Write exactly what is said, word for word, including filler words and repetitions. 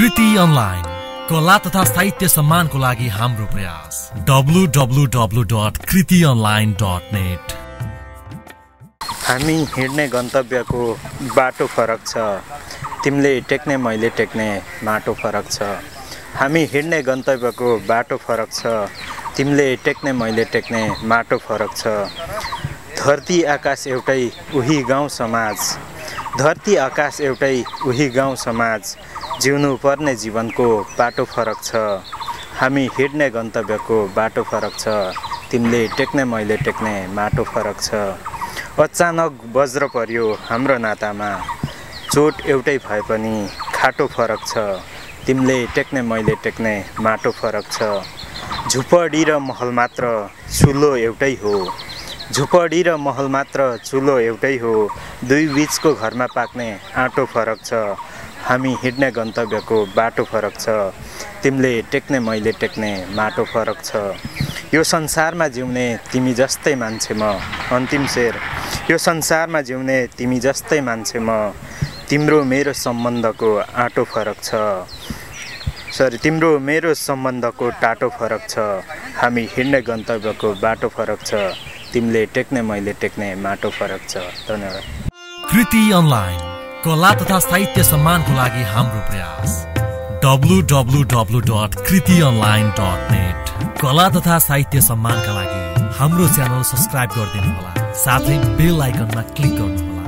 कृति अनलाइन कला तथा साहित्य सम्मानको लागि हाम्रो प्रयास W W W dot Kriti online dot net. हामी हिँड्ने गन्तव्यको बाटो फरक छ, तिमीले टेक्ने मैले टेक्ने माटो फरक छ। हामी हिँड्ने गन्तव्यको बाटो फरक छ, तिमीले टेक्ने मैले टेक्ने माटो फरक छ। धरती आकाश एउटै उही गाउँ समाज, धरती आकाश एउटै उही गाउँ समाज, जिउनु पर्ने जीवनको बाटो फरक छ। हामी हिँड्ने गन्तव्यको बाटो फरक छ, तिमीले टेक्ने मैले टेक्ने माटो फरक छ। अचानक वज्र पर्यो हाम्रो नातामा, चोट एउटै भए पनि खाटो फरक छ, तिमीले टेक्ने मैले टेक्ने माटो फरक छ। झुपडी र महल मात्र चुलो एउटै हो, झुपडी र महल मात्र चुलो एउटै हो, दुई बीचको घरमा पाक्ने आँटो फरक छ। हामी हिँड्ने गन्तव्यको बाटो फरक छ, तिमीले टेक्ने मैले टेक्ने माटो फरक छ। यो संसारमा जिउने तिमी जस्तै मान्छे म अन्तिम शेर, यो संसारमा जिउने तिमी जस्तै मान्छे म, तिम्रो मेरो सम्बन्धको आँटो फरक छ, सरी तिम्रो मेरो सम्बन्धको टाटो फरक छ। हामी हिँड्ने गन्तव्यको बाटो फरक छ, तिमीले टेक्ने मैले टेक्ने माटो फरक छ। धन्यवाद। कृति अनलाइन कला तथा साहित्य सम्मानको लागि हाम्रो प्रयास W W W dot Kriti online dot net. कला तथा साहित्य सम्मानका लागि हाम्रो च्यानल सब्स्क्राइब गरिदिनु होला, साथै बेल आइकनमा क्लिक गर्नुहोला।